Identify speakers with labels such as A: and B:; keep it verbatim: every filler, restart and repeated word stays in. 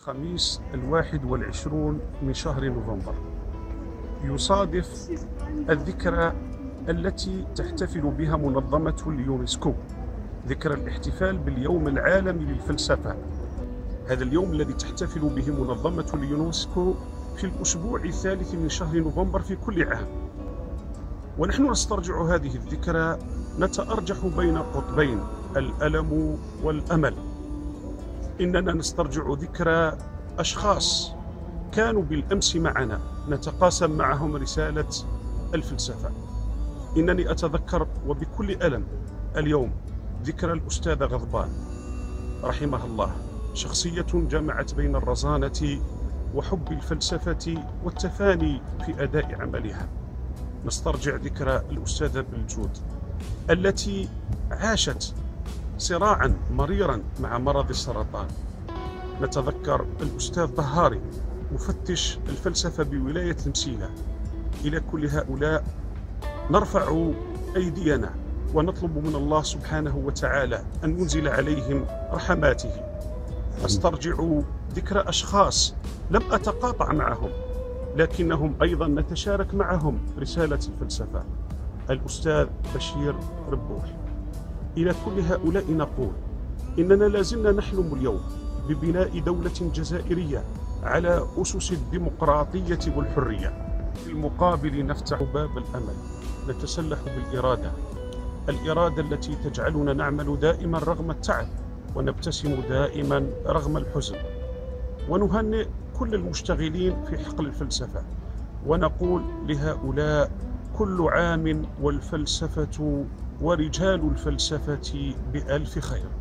A: خميس الواحد والعشرون من شهر نوفمبر يصادف الذكرى التي تحتفل بها منظمة اليونسكو، ذكرى الاحتفال باليوم العالمي للفلسفة. هذا اليوم الذي تحتفل به منظمة اليونسكو في الأسبوع الثالث من شهر نوفمبر في كل عام، ونحن نسترجع هذه الذكرى نتأرجح بين قطبين، الألم والأمل. إننا نسترجع ذكرى أشخاص كانوا بالأمس معنا نتقاسم معهم رسالة الفلسفة. إنني أتذكر وبكل ألم اليوم ذكرى الأستاذ غضبان رحمه الله، شخصية جمعت بين الرزانة وحب الفلسفة والتفاني في أداء عملها. نسترجع ذكرى الأستاذة بالجود التي عاشت صراعا مريرا مع مرض السرطان. نتذكر الأستاذ ظهاري مفتش الفلسفة بولاية المسيلة. إلى كل هؤلاء نرفع أيدينا ونطلب من الله سبحانه وتعالى أن ينزل عليهم رحماته. نسترجع ذكرى أشخاص لم أتقاطع معهم لكنهم أيضا نتشارك معهم رسالة الفلسفة. الأستاذ بشير ربوح. إلى كل هؤلاء نقول إننا لازلنا نحلم اليوم ببناء دولة جزائرية على أسس الديمقراطية والحرية. في المقابل نفتح باب الأمل، نتسلح بالإرادة، الإرادة التي تجعلنا نعمل دائما رغم التعب ونبتسم دائما رغم الحزن. ونهنئ كل المشتغلين في حقل الفلسفة ونقول لهؤلاء كل عام والفلسفة ورجال الفلسفة بألف خير.